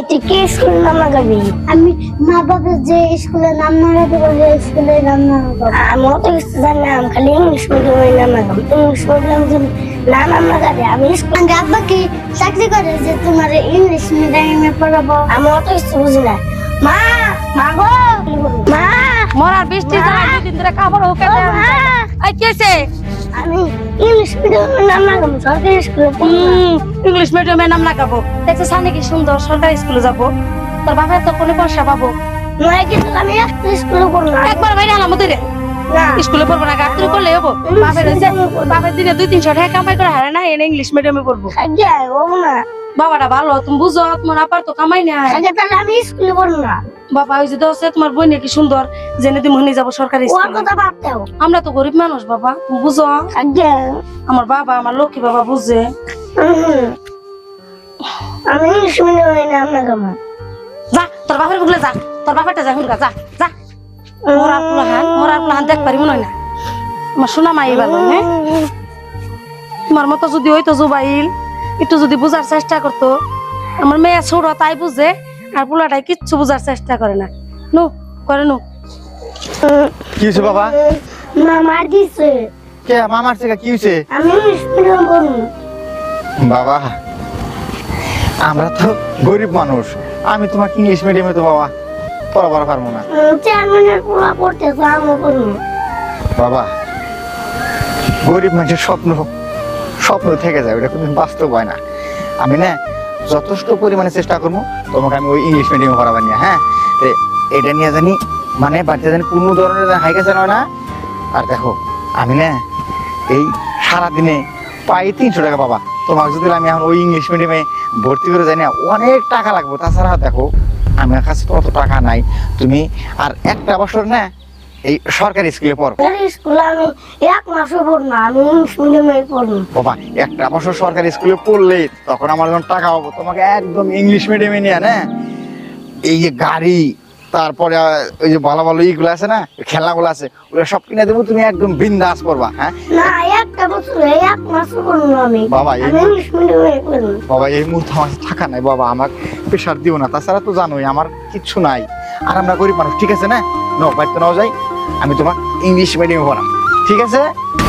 কে school নাম লাগাবি? আমি মা বাবা যে স্কুলের নাম না লাগাবো সেই স্কুলের নাম না লাগাবো। আমি অত কিছু জানি না, আমি খালি ইংলিশ মিডিয়ামের নাম লাগাবো। ইংলিশ মিডিয়াম নাম লাগাবে। আমি আব্বা কি চাকরি করে যে তোমার ইংলিশ মিডিয়ামে পড়াবো? আমি অত কিছু বুঝি না। মা মা গো মা, মরার বৃষ্টি জ্বালা দুদিন ধরে কাপড় হোকে আই কেছে আমি ইংলিশ মিডিয়ামের নাম লাগাবো, সরকারি স্কুলে ইংলিশ মিডিয়ামের নাম লাগাবো। দেখছো সামনে কি সুন্দর সরকারি স্কুলে যাবো। তোর বাবা তো কোনো পয়সা পাবো নয়, কিন্তু আমি একটা স্কুলে পড়বো না। একবার বাইরে আলাম ওদের স্কুলে পড়বো না, গাড়ি করলে হবো। বাপের দিনে 200-300 টাকা কামাই করে হারে না, এনে ইংলিশ মিডিয়ামে পড়বো। না বাবাটা ভালো, তুমি বুঝো, তোমার আপার তো কামাই নাই। তাহলে আমি স্কুলে পড়বো না। বাবা ওই যে দোষে তোমার বই নাকি সুন্দর, জেনে তুমি মনে যাবো সরকারি স্কুলে। আমরা তো গরিব মানুষ বাবা, তুমি বুঝো। আমার বাবা, আমার লক্ষ্মী বাবা বুঝে। আমি ইংলিশ মিডিয়ামে নাম লাগাবো। যা তোর বাপের বুকলে যা, তোর বাপেরটা যা হুনকা, যা যা। মরার প্লাহান দেখ পারি মনে হয় না। আমার শোনা মাই ভালো, হ্যাঁ তোমার মতো যদি হইতো জুবাইল, একটু যদি বুঝার চেষ্টা করতো। আমার মেয়ে ছোট তাই বুঝে, আর পোলাটাই কিচ্ছু বুঝার চেষ্টা করে না। নু করে নু। কি হইছে বাবা? মামা দিছে। কে মামার থেকে কি হইছে? আমি ইংলিশ মিডিয়াম পড়বো। বাবা আমরা তো গরিব মানুষ, আমি তোমাকে ইংলিশ মিডিয়ামে তো বাবা পড়াবার পারবো না। চেয়ারম্যানের পোলা পড়তেছে, আমি পড়বো। বাবা গরিব মানুষের স্বপ্ন থেকে যায়, ওটা কোনদিন বাস্তব হয় না। আমি না যথেষ্ট পরিমাণে চেষ্টা করবো তোমাকে আমি ওই ইংলিশ মিডিয়ামে পড়াবার নিয়ে। হ্যাঁ এটা নিয়ে জানি মানে বাড়িতে জানি কোনো ধরনের হাইকাছে নয় না। আর দেখো আমি না এই সারাদিনে প্রায় 300 টাকা বাবা, তোমাকে যদি আমি এখন ওই ইংলিশ মিডিয়ামে ভর্তি করে যাই না, অনেক টাকা লাগবে। তাছাড়া দেখো আমার কাছে তো অত টাকা নাই। তুমি আর একটা বছর না এই সরকারি স্কুলে পড়ো। স্কুলে আমি 1 মাসও পড়বো না, আমি ইংলিশ মিডিয়ামে পড়বো। বাবা একটা বছর সরকারি স্কুলে পড়লে তখন আমার যখন টাকা পাবো, তোমাকে একদম ইংলিশ মিডিয়ামে নিয়ে না এই যে গাড়ি, তারপরে ওই যে ভালো ভালো ইগুলো আছে না, খেলনাগুলো আছে, ওগুলো সব কিনে দেবো, তুমি একদম বিন্দাস করবা। হ্যাঁ না একটা বছর 1 মাসও পড়বো না আমি। বাবা ইংলিশ মিডিয়ামে পড়বো। বাবা এই মুহূর্তে আমার টাকা নাই বাবা, আমার প্রেশার দিও না। তাছাড়া তো জানোই আমার কিচ্ছু নাই, আর আমরা গরিব মানুষ। ঠিক আছে না, বাড়িতে নাও যাই, আমি তোমার ইংলিশ মিডিয়ামে পড়াম। ঠিক আছে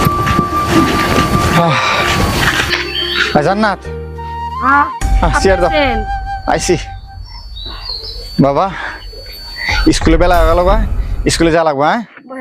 জান্নাত চেয়ার দাও, আইসি। বাবা স্কুলে বেলা হয়ে গেল, বা স্কুলে যা লাগবে।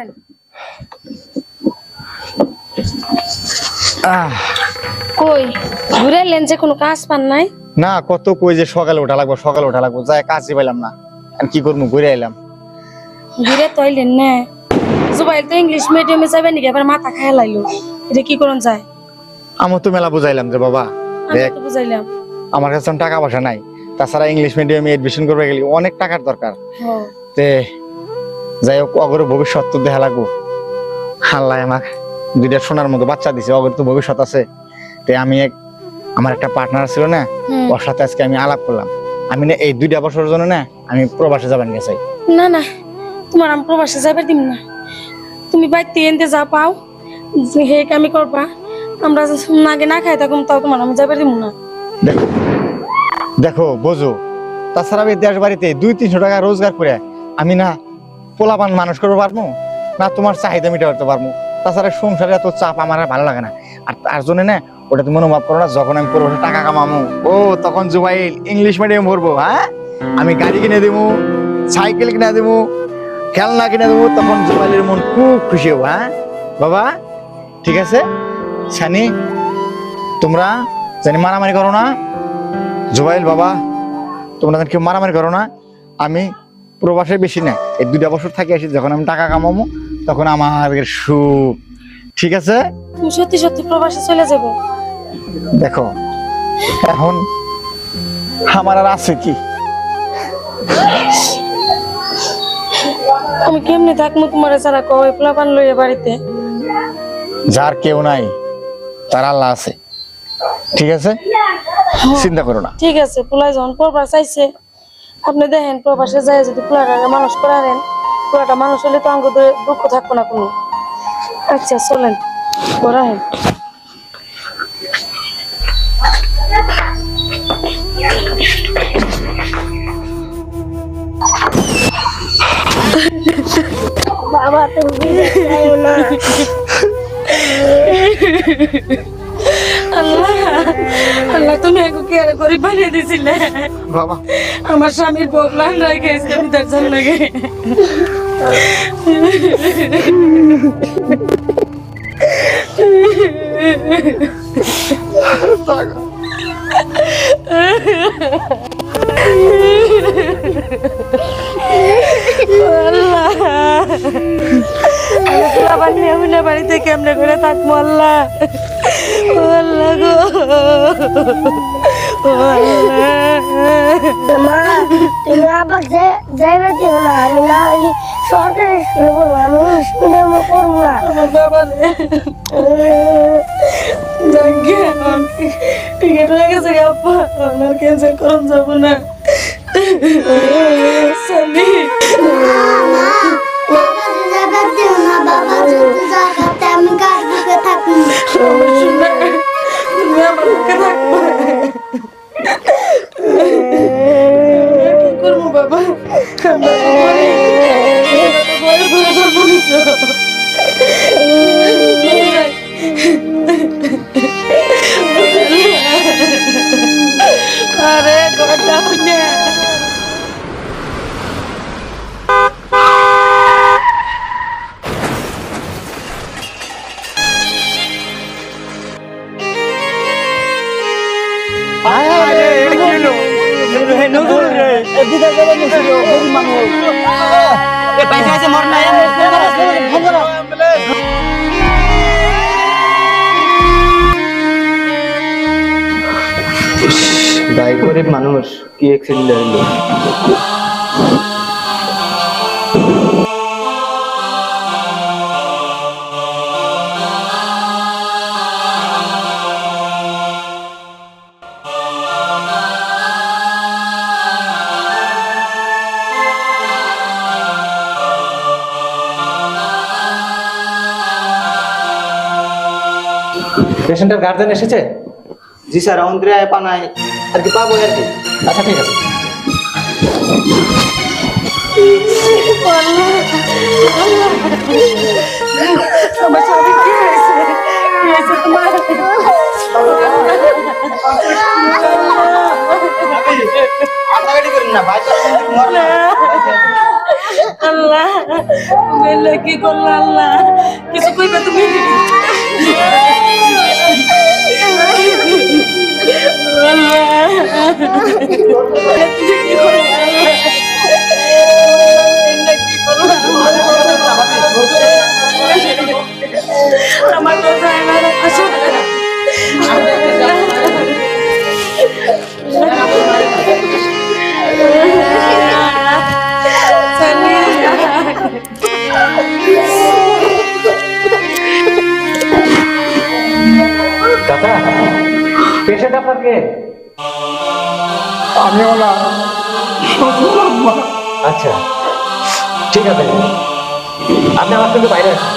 হ্যাঁ কই ঘুরে লেন যে কোনো কাজ পান নাই? না কত কই যে সকালে ওঠা লাগবো, যাই কাজই পাইলাম না, কি করবো, ঘুরে আইলাম। ঘুরে তো আইলেন না, জুবাইল তো ইংলিশ মিডিয়ামে যাবে নাকি, এবার মাথা খায় লাইলো। এটা কি করুন যায়? আমার তো মেলা বুঝাইলাম যে বাবা দেখ, বুঝাইলাম আমার কাছে টাকা পয়সা নাই, তাছাড়া ইংলিশ মিডিয়ামে এডমিশন করবে গেলে অনেক টাকার দরকার। তে যাই হোক অগর ভবিষ্যৎ তো দেখা লাগবো। আল্লাহ আমাকে 2টা সোনার মতো বাচ্চা দিছে, অগর তো ভবিষ্যৎ আছে। তে আমি আমার একটা পার্টনার ছিল না, ওর সাথে আজকে আমি আলাপ করলাম। আমি না এই 2টা বছরের জন্য না আমি প্রবাসে যাবেন গেছি। না না তোমার আমি প্রবাসে যাবে দিম না, তুমি বাইতে এনতে যা পাও হে কামি করবা। আমরা নাগে না খাই থাকুম, তাও তোমার আমি যাবে দিব না। দেখো দেখো বোঝো, তাছাড়া আমি দেশ বাড়িতে 200-300 টাকা রোজগার করে আমি না পোলাপান মানুষ করতে পারবো না, তোমার চাহিদা মেটাতে পারবো। তাছাড়া সংসারে এত চাপ আমার ভালো লাগে না। আর তার জন্য না ওটা তুমি অনুভব করো না, যখন আমি প্রবাসে টাকা কামাবো ও তখন জুবাইল ইংলিশ মিডিয়াম পড়বো। হ্যাঁ আমি গাড়ি কিনে দেবো, সাইকেল কিনে দেবো, খেলনা কিনে দেবো, তখন জুবাইলের মন খুব খুশি হবো। হ্যাঁ বাবা ঠিক আছে। সানি তোমরা জানি মারামারি করো না, জুবাইল বাবা তোমরা কেউ মারামারি করো না। আমি প্রবাসে বেশি না, এই 2টা বছর থাকি আসি, যখন আমি টাকা কামাবো তখন আমার সুখ। ঠিক আছে তুমি সত্যি সত্যি প্রবাসে চলে যাবে? দেখো এখন আমার আর আছে কি, আমি কেমনে থাকবো তোমার ছাড়া? কই প্লাবান লইয়া বাড়িতে যার কেউ নাই তার আল্লাহ আছে। ঠিক আছে চিন্তা করো না। ঠিক আছে পোলাই যখন প্রবাস চাইছে, আপনি দেখেন প্রবাসে যায় যদি পোলাটা মানুষ করারেন, পোলাটা মানুষ হলে তো আমাকে দুঃখ থাকবো না কোনো। আচ্ছা চলেন করাহেন। বাবা তুমি বিদেশ যাইও না। আল্লাহ আল্লাহ তুমি একটু কি আর গরিব বানিয়ে দিছিলে বাবা আমার স্বামীর বগলান রেখে আমি তার জন্য লাগে আল্লাহ বাড়িতে কেমনে করে থাকবো আল্লাহ আল্লাহ গো মা তুমি আবার যাইবে দিও না, আমি না হলে সরকারি স্কুলে পড়বো, আমি ইংলিশ মিডিয়ামে পড়বো না। আমার বাবা টিকিট হয়ে গেছে আপা আমার ক্যান্সেল করুন যাবো না সানি বাবাকে জায়গা দিও না, বাবা যদি জায়গাতে আমি কার বুকে থাকি। তুমি আমার বুকে থাকবো কি করবো বাবা আমরা তো ঘরে ঘরে জন্ম নিছো আরে ঘরটা হইনে গাই গরিব মানুষ কি অ্যাক্সিডেন্ট হইলো পেশেন্টের গার্জেন এসেছে? জি স্যার অন্ত্রে পানায় আর কি পাবো আর কি আচ্ছা ঠিক আছে। আমার স্বামী কি হয়েছে কি হয়েছে তোমার আপনাকে করেন না ভাই তো মরনা আল্লাহ মেলে কি করলো আল্লাহ কিছু কইবে তুমি আমার তো যায় না চাচা পেশেন্ট আপনার কে? আমিও না আচ্ছা ঠিক আছে আপনি আমার সঙ্গে বাইরে আসুন।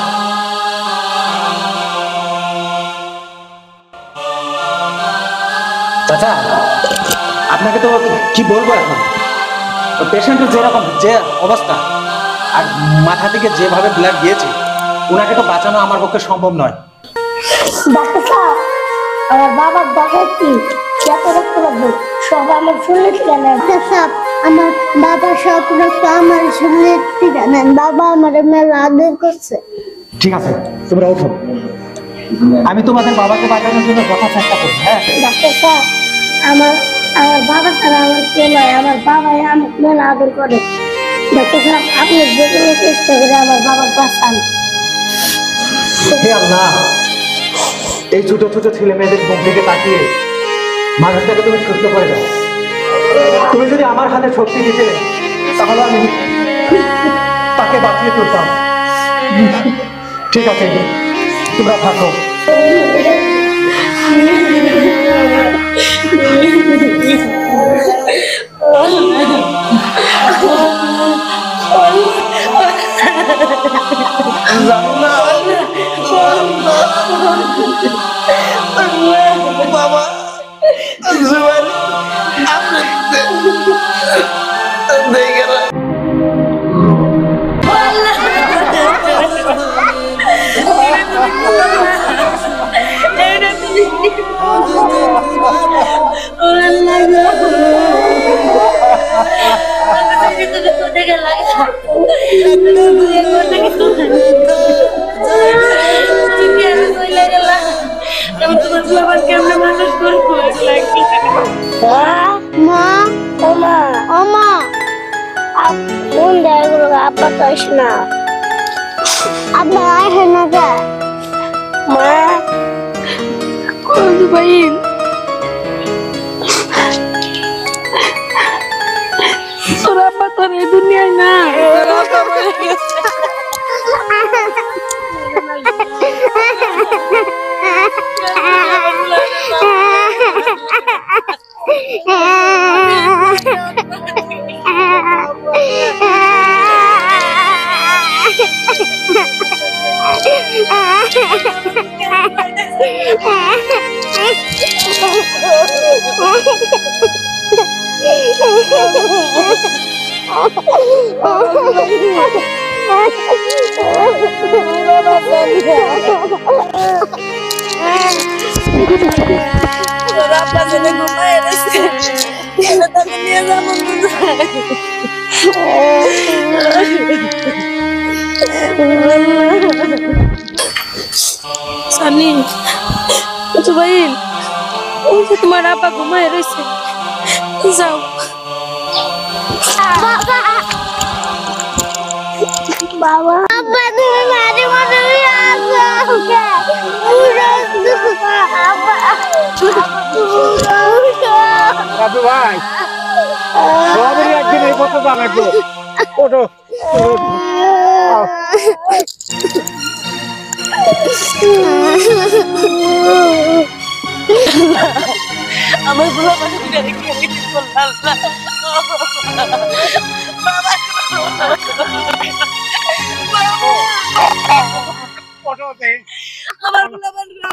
চাচা আপনাকে তো কি বলবো এখন পেশেন্টের যেরকম যে অবস্থা আর মাথা থেকে যেভাবে ব্লাড গিয়েছে ওনাকে তো বাঁচানো আমার পক্ষে সম্ভব নয়। ডাক্তার সাহেব আমার বাবার দরকার কি, কত রক্ত লাগবে সব আমার শুনলে ঠিক না। ডাক্তার সাহেব আমার বাবার সব রক্ত আমার শুনলে ঠিক না, বাবা আমার মেলা আদর করছে। ঠিক আছে তোমরা ওঠো, আমি তোমাদের বাবাকে বাঁচানোর জন্য যথা চেষ্টা করছি। হ্যাঁ ডাক্তার সাহেব আমার আমার বাবা ছাড়া আমার কেউ নয়, আমার বাবাই আমার মেলা আদর করে। ডাক্তার সাহেব আপনি যে কোনো চেষ্টা করে আমার বাবার বাঁচান। হে আল্লাহ, এই ছোট ছোট ছেলে মেয়েদের মুখ থেকে তাকিয়ে মানুষটাকে তুমি সুস্থ করে দাও। তুমি যদি আমার হাতে শক্তি দিতে তাহলে আমি তাকে বাঁচিয়ে তুলতাম। ঠিক আছে তোমরা থাকো। বাবা জুবাইর আপনি দেখে কইস না আব্বা আয় না যা মা জুবাইল তোর আব্বা তোর এই দুনিয়ায় না তোর আব্বা মরে গেছে। তোর আব্বা জেনে ঘুমায় গেছে তাকে নিয়ে যাবো সানি জুবাইল ওই যে তোমার আব্বা ঘুমায় রয়েছে যাও বাবা আব্বা তুমি মাঝে মাঝে দাদু ভাই সবারই একদিন এই কত দাম লাগলো ওঠো আমার গুলো মানে রেখে আমার গুলো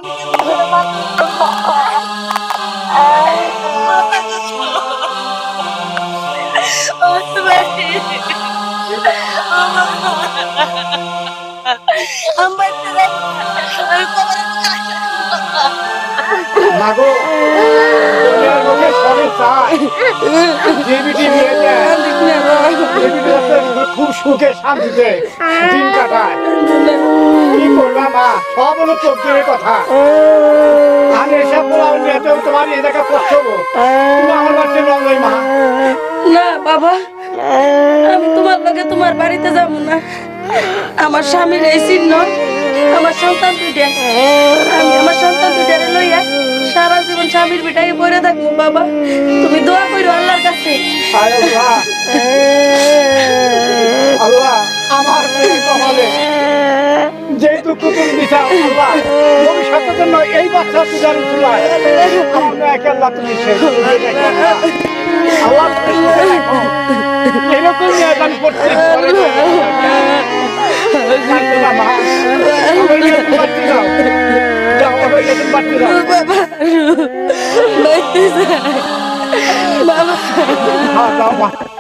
মাগো দুনিয়ার লোকে সবে চায় যে বিটি বিয়ে দেয় যে বিটি খুব সুখে শান্তিতে দিন কাটায় কি করবা মা সব হলো চোখের কথা আমি এসব বলাও নিয়েও তোমার এই জায়গা কষ্ট হবো তুমি আমার বাড়িতে রঙই মা না বাবা আমি তোমার লগে তোমার বাড়িতে যাব না আমার স্বামীর এই চিহ্ন আমার সন্তান দুইটা আমি আমার সন্তান দুইটারে লইয়া সারা জীবন স্বামীর বিটাই পড়ে থাকবো বাবা তুমি দোয়া করো আল্লাহর কাছে আয় আল্লাহ আল্লাহ আমার মেয়ে কমালে যে দুঃখ তুমি দিছাও আল্লাহ ভবিষ্যতের জন্য এই বাচ্চা পূজার চুলায় আমার মেয়েকে আল্লাহ তুমি শেষ করে রেখো আল্লাহ তুমি সুখে রাখো। এরকম নিয়ে আমি করতে পারি না। কাঁদো না মা, আমার মেয়ে তুমি বাড়তে যাও যাও, আমার মেয়ে তুমি বাড়তে যাও বাবা বাইতে যায় বাবা হ্যাঁ যাও মা।